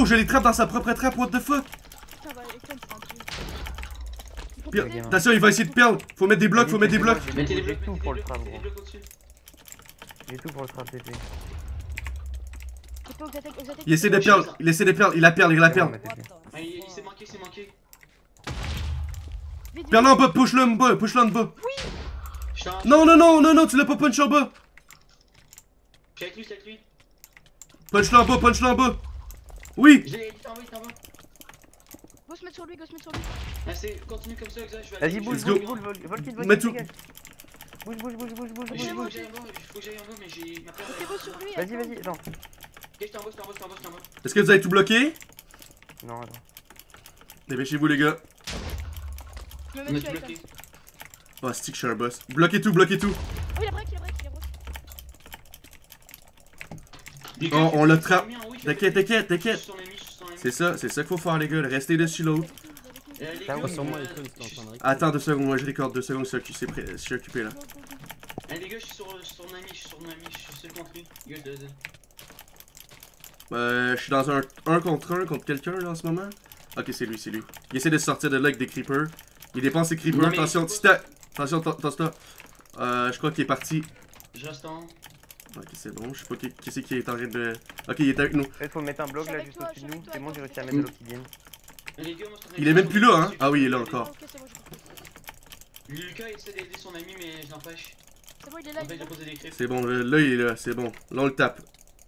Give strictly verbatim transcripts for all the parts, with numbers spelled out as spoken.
que je les trappe dans sa propre trappe, what the fuck? Putain, bah, Econ, c'est un dieu. Pire. Attention, il va essayer de perdre. Faut mettre des blocs, faut mettre des blocs. Mettez des J'ai blocs, tout mettez pour des le blocs, trap, mettez des gros. blocs au-dessus. J'ai tout pour le trap T P. Il essaie de perdre, il essaie de perdre, il a perdu, il a perdu. Ah, il il s'est manqué, il s'est manqué. Perds-le en bas, push-le en bas, push-le en bas. Je t'en- Non, non, non, non, non, tu l'as pas punch en bas. Je suis avec lui, je suis avec lui. Punch-le en bas, punch-le en bas. Oui. Je l'ai, il t'en va, il t'en va. Go se mettre sur lui, go se mettre sur lui. Ah, c'est, continue comme ça, Exa, je vais aller. Vas-y, bouge, Let's go. bouge, bouge, Vol- Volkin, Mets Volkin, tout. dégage. Bouge, bouge, bouge, bouge, bouge, Il bouge. faut que j'aille en bas, il faut que j'aille en bas, mais j'ai ma paire. T'es beau sur lui. Vas-y, vas-y, attends. Ok, je t'envoie, je t'envoie, je t'envoie, je t'envoie. Est-ce que vous avez tout bloqué? Non, attends. Dépêchez-vous, les gars. Je me On mets a dessus tout avec bloqué. Oh, stick, je suis un boss. Bloquez tout, bloquez tout. Oh, il a break, il a break, il a break. Les Oh, gars, on je le fais trappe. son ami en haut, il fait T'inquiète, bloquer. t'inquiète, Je t'inquiète. suis son ami, je suis son ami. C'est ça, c'est ça qu'il faut faire, les gars. Restez dessus l'autre. Euh, les Ah gars, oui, Sûrement, euh, Econ, je c'était en suis- train de récupérer. Attends deux secondes, moi je record deux secondes, c'est c'est prêt- je suis occupé là. Eh, les gars, je suis sur sur son ami, je suis sur son ami, je suis seul contre lui. Les gars, je te- Euh, je suis dans un un contre un contre quelqu'un là en ce moment. Ok, c'est lui, c'est lui. Il essaie de sortir de là avec des creepers. Il dépense ses creepers, Non, mais attention, il faut Tita. Attention, Tosta. Euh, je crois qu'il est parti. Je reste en haut. Ok, c'est bon, je sais pas qui, qui c'est qui est en train de. Ok, il est avec nous. Il faut mettre un bloc Je suis là avec juste toi, au-dessus je de suis nous. avec C'est bon, toi, j'ai réussi à attends, mettre de l'obsidienne. Eh, les gars, moi, je suis en train de- Il est même plus là, hein? Ah oui, il est là encore. Ok, c'est bon, j'ai compris. Lucas essaie d'aider son ami, mais je l'empêche. C'est bon, il est là, En il fait, est il là. a posé des cryptes. C'est bon, là, là, il est là, c'est bon. Là on le tape.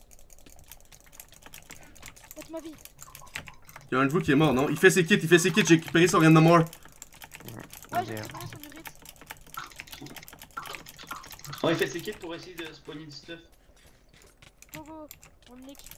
Faites ma vie. Il y a un de vous qui est mort, non? Il fait ses kits, il fait ses kits, j'ai récupéré son Random War. Ouais, j'ai Merde. récupéré son urite. Oh, il fait ses kits pour essayer de spawner du stuff. Go, go. On le nique.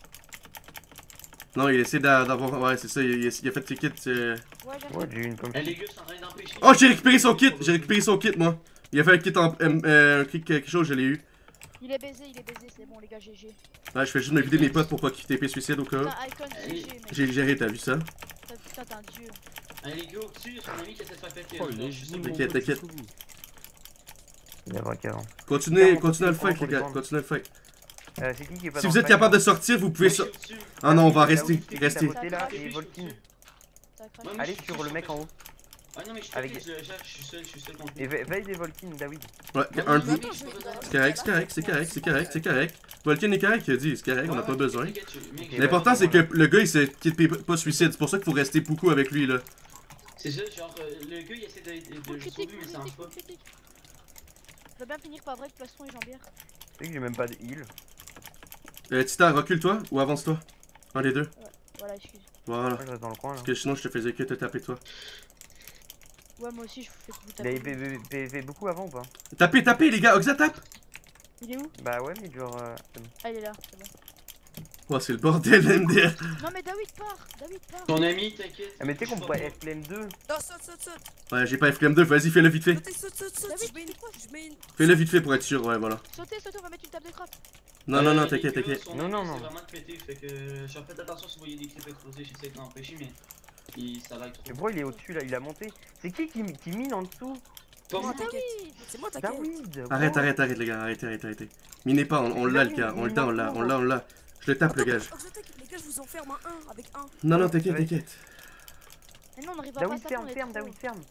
Non, il essaie d'a- d'avoir. Ouais, c'est ça, il, il a il a fait ses kits. euh. Ouais, j'ai Ouais, j'ai eu une pomme. Eh, les gars, je suis en train d'empêcher. Oh, j'ai récupéré son kit! J'ai récupéré son kit, moi. Il a fait un kit en. euh, euh, un kit quelque chose, je l'ai eu. Il est baisé, il est baisé, c'est bon, les gars, G G. Ouais, je fais juste me vider mes potes pour pas qu'ils T P suicide au cas où. Putain, Icon, G G, mec. J'ai géré, t'as vu ça? Putain, Putain, t'es un dieu. Eh, les gars, au-dessus, il y a son ami qui essaie de faire péter. Oh, là. il est Je suis génial, seul. mon T'inquiète, pote, t'inquiète. jusqu'au bout. Il y a braqué avant. Continuez, Tiens, continuez à le on fight, peut les gars. prendre. Continuez à le fight. Euh, c'est qui qui est pas Si dans vous le êtes fight, capable de là sortir, vous pouvez Moi, je sortir. suis au-dessus. Ah non, on va Là où rester. il fait Restez. ta beauté, là, Ça et crache. Volkin. Ça crache. Ouais, moi, Allez je suis sur dessus, le mec je en haut. Ah non, mais je Avec- Avec... je, je, je suis seul, je suis seul contre lui. Et va va aider Volkin, David. Ouais, Non, un non, de vous. mais j'ai pas besoin. C'est correct, c'est correct, c'est correct, c'est correct, c'est correct. Volcan est correct, il a dit, c'est correct, on n'a Ouais, pas ouais, besoin. t'inquiète, tu- mec, Ok. j'ai L'important pas c'est que besoin, le gars il s'est T P pas suicide, c'est pour ça qu'il faut rester beaucoup avec lui là. là. C'est ça, genre, euh, le gars il essaie de, de, Full de le critique, sauver, full mais ça marche critique, pas. full critique. Ça va bien finir par break, plastron et jambière. Tu sais que j'ai même pas de heal. Euh, Tita, recule-toi ou avance-toi. Un des deux. Voilà, excuse. Voilà. Moi, je reste dans le coin là. Parce que sinon je te faisais que te taper toi. Ouais, moi aussi, je vous fais vous Il a taper. V V V beaucoup avant ou pas? Tapez, tapez les gars, Oxa tape! Il est où? Bah ouais, mais genre. euh, c'est bon. Ah, il est là, c'est bon. Oh, c'est le bordel M D R. Non, mais David part! David part! Ton ami, t'inquiète. Ah, mais tu sais qu'on pourrait F P M deux. Non, saute, saute, saute. Ouais, j'ai pas F P M deux, vas-y, fais-le vite fait. Sautez, saute, saute, saute. David, Je mets une. fais quoi? Je mets une. Fais-le vite fait pour être sûr, ouais, voilà. Sautez, sautez, on va mettre une table de craft. Non, non, non, Euh, t'inquiète, les gars, t'inquiète. son Non, ami, non, non. C'est vraiment de péter, fait que. Genre, faites attention si vous voyez des clips explosés, j'essaie de l'empêcher, mais. Il... ça va être Mais trop. pourquoi il est au-dessus là? Il a monté. C'est qui qui, qui mine en dessous? Pas Moi, moi. t'inquiète. C'est moi, t'inquiète. David! Arrête, arrête, arrête les gars, arrêtez, arrêtez, arrêtez. Minez pas, on, on l'a le gars, on l'a, on l'a, on l'a, on l'a. Je le tape le gage. Les gars, je vous enferme un un avec un. Non, non, t'inquiète, t'inquiète. Mais non, on n'arrivera pas à David, ça. ferme, on est ferme, trop. David, ferme.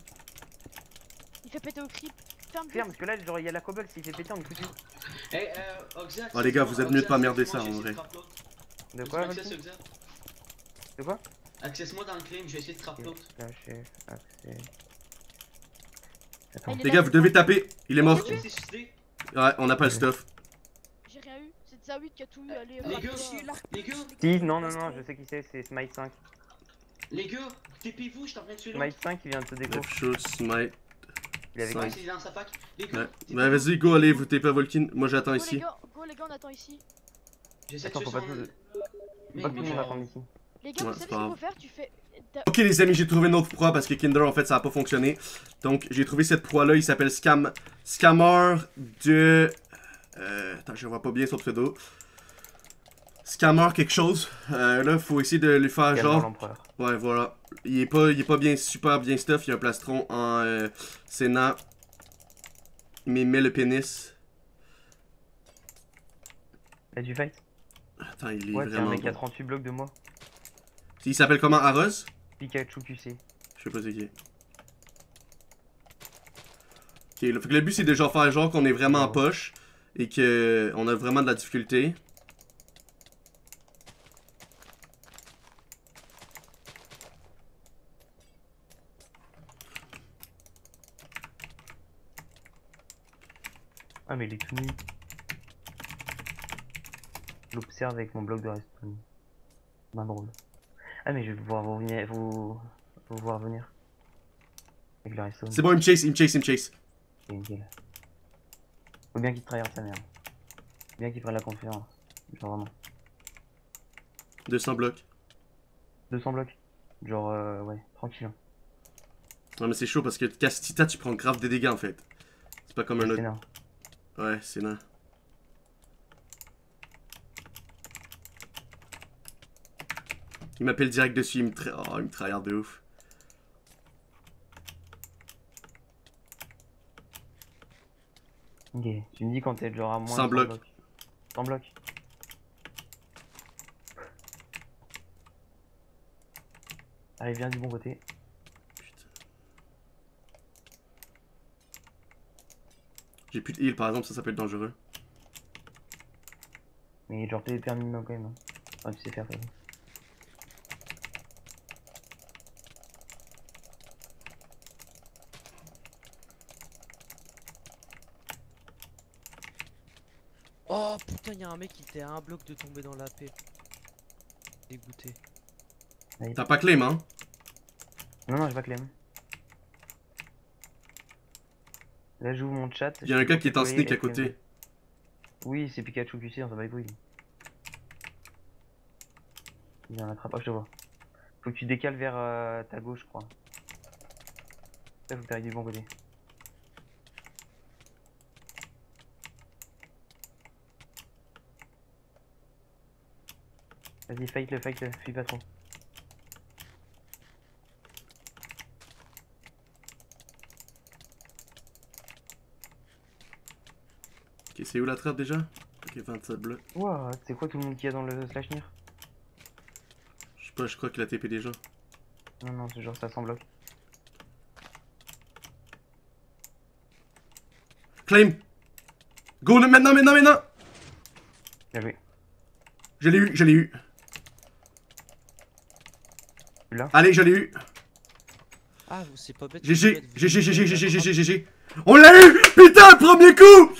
Il fait péter au creep. Ferme, Ferme, parce que là, genre, il y a la cobble, s'il fait péter, on est foutu. Eh, euh, Oxa. Oh, les gars, vous êtes mieux de pas merder ça, en vrai. De quoi, Access, Volkin? Oxa. De quoi? Accesse-moi dans le claim, je vais essayer de trap l'autre. Caché, accès. Ah, Attends. il est Les là, gars, c'est vous devez bon. taper. Il est mort. Il s'est suicidé. Ouais, on n'a pas le stuff. J'ai rien eu. C'est Zawid qui a tout eu. Allez, Les gars, rate-toi. Je suis là. Les gars, Si, non, non, non, je sais qui c'est, c'est Smite cinq. les gars, T P-vous, je suis en train de tuer l'autre. Smite cinq, il vient de se déco. Left shoot, smite. Il est avec Cinq. Ouais, c'est dans sa pack. Les Ouais. gars, Bah, vas-y, go, allez, vous tapez Volkin. Moi, j'attends Go, les ici. gars, go, les gars, on attend ici. j'essaie de Attends, tuer faut pas son... tout- Mec, Pas tout le mais monde genre- attend ici. Les gars, Ouais, vous c'est savez pas ce qu'il grave. faut faire? Tu fais. t'as- Ok les amis, j'ai trouvé une autre proie parce que Kinder en fait ça a pas fonctionné. Donc j'ai trouvé cette proie là, il s'appelle Scam... Scammer de... Euh... Attends, je vois pas bien son pseudo. Scammer quelque chose. Euh, là, faut essayer de lui faire Gamer genre... l'empereur. Ouais, voilà. Il est pas, il est pas bien, super bien stuff, il y a un plastron en euh, Sénat. Il met le pénis. Là, tu fight? Attends, il est Ouais, tiens, un vraiment mec à bon. trente-huit blocs de moi. Il s'appelle comment, Aros? Pikachu Q C. Je sais pas c'est qui. Ok, le, fait que le but c'est de genre faire genre qu'on est vraiment en poche et que on a vraiment de la difficulté. Ah mais il est tout nu. Je l'observe avec mon bloc de respawn. Ben drôle. Ah mais je vais pouvoir vous venir, vous, vous voir venir. Avec le respawn. C'est bon, il me chase, il me chase, il me chase. C'est nickel. Faut bien qu'il trahisse sa merde. Faut bien qu'il prenne la confiance. Genre vraiment. deux cents blocs. deux cents blocs. Genre euh, ouais, tranquille. Hein. Non mais c'est chaud parce que Castita tu prends grave des dégâts en fait. C'est pas comme un C'est autre. énorme. Ouais, c'est nain. Il m'appelle direct dessus, il me, tra... oh, il me tryhard de ouf. Ok, tu me dis quand t'es genre à moins cent de blocs. cent blocs. Allez, viens du bon côté. J'ai plus de heal par exemple, ça ça peut être dangereux. Mais genre t'es hyper minimum quand même. Hein. Enfin, tu sais faire ça. Oh putain, y'a un mec qui était à un bloc de tomber dans la paix. Dégoûté. T'as pas claim hein? Non, non, j'ai pas claim. Là, j'ouvre mon chat. Il y a un gars qui est en sneak à côté. Oui, c'est Pikachu Q C, on s'en bat les couilles. Il y en attrape. Oh, je te vois. Faut que tu décales vers euh, ta gauche, je crois. Là, faut que t'arrives du bon côté. Vas-y, fight le, fight le, fuis pas trop. Ok, c'est où la trappe déjà? Ok, vingt-sept blocs. Ouah, c'est quoi tout le monde qui a dans le slash near? Je sais pas, je crois qu'il a T P déjà. Non, non, c'est genre ça sans bloc. Claim! Go maintenant, maintenant, maintenant! Bien joué. Je l'ai eu, je l'ai eu. Là. Allez, je l'ai eu. Ah, c'est pas bête. G G, G G, G G, G G, G G, G G. On l'a eu! Putain, le premier coup!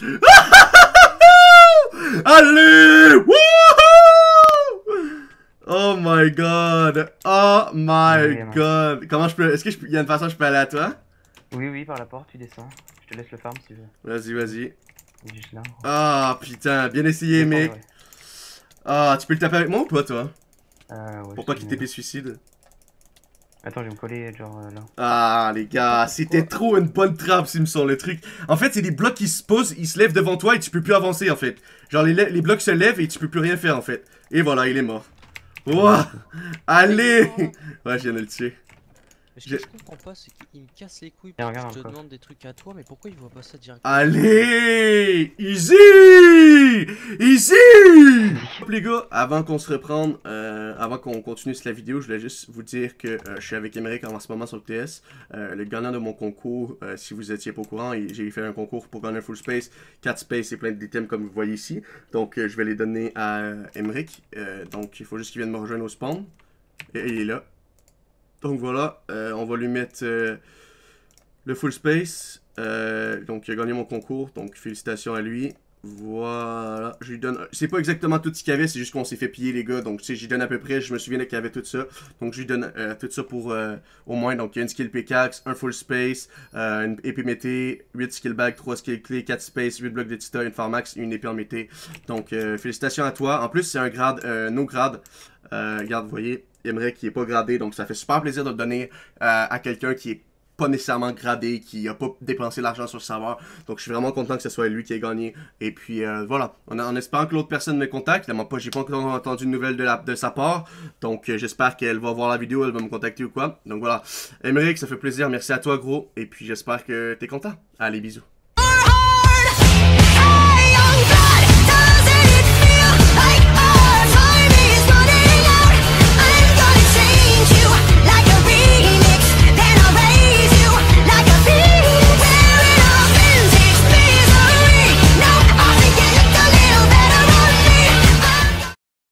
Allez! Wouhou! Oh my god! Oh my Oui, non. god! Comment je peux... Est-ce qu'il y a une façon que je peux aller à toi? Oui, oui, par la porte, tu descends. Je te laisse le farm si tu veux. Vas-y, vas-y. Il est juste là. Ah, putain, bien essayé, Descends, mec. ouais. Ah, tu peux le taper avec moi ou pas, toi? Euh, ouais, Pour je pas te qu'il mets T P suicide. Attends, je vais me coller genre euh, là. Ah, les gars, c'était trop une bonne trappe, s'il me semble, le truc. En fait, c'est des blocs qui se posent, ils se lèvent devant toi et tu peux plus avancer, en fait. Genre, les, les blocs se lèvent et tu peux plus rien faire, en fait. Et voilà, il est mort. Wouah! Allez! Ouais, je viens de le tuer. Mais ce Je- que je comprends pas, c'est qu'il me casse les couilles. Tiens, Parce que regarde je te encore. demande des trucs à toi, mais pourquoi il voit pas ça directement? Allez! Easy! Easy! Les gars, avant qu'on se reprenne, euh, avant qu'on continue sur la vidéo, je voulais juste vous dire que euh, je suis avec Emeric en ce moment sur le T S. Euh, le gagnant de mon concours, euh, si vous étiez pas au courant, et j'ai fait un concours pour gagner un full space, quatre space et plein d'items comme vous voyez ici. Donc euh, je vais les donner à euh, Emeric. Euh, donc il faut juste qu'il vienne me rejoindre au spawn. Et, et il est là. Donc voilà, euh, on va lui mettre euh, le full space. Euh, donc il a gagné mon concours, donc félicitations à lui. Voilà, je lui donne... C'est pas exactement tout ce qu'il y avait, c'est juste qu'on s'est fait piller les gars. Donc tu sais, j'y donne à peu près, je me souviens qu'il y avait tout ça. Donc je lui donne euh, tout ça pour euh, au moins. Donc il y a une skill pickaxe, un full space, euh, une épée mété, huit skill bag, trois skill clés, quatre space, huit blocs de tita, une farmax et une épée en mété. Donc euh, félicitations à toi. En plus c'est un grade, euh, no grade. Euh, regarde, vous voyez, Emeric qui est pas gradé, donc ça fait super plaisir de le donner euh, à quelqu'un qui est pas nécessairement gradé, qui a pas dépensé l'argent sur le serveur. Donc je suis vraiment content que ce soit lui qui ait gagné. Et puis euh, voilà, en, en espérant que l'autre personne me contacte. Évidemment pas, j'ai pas encore entendu de nouvelles de, la, de sa part. Donc euh, j'espère qu'elle va voir la vidéo, elle va me contacter ou quoi. Donc voilà, Emeric, ça fait plaisir, merci à toi gros. Et puis j'espère que t'es content. Allez, bisous.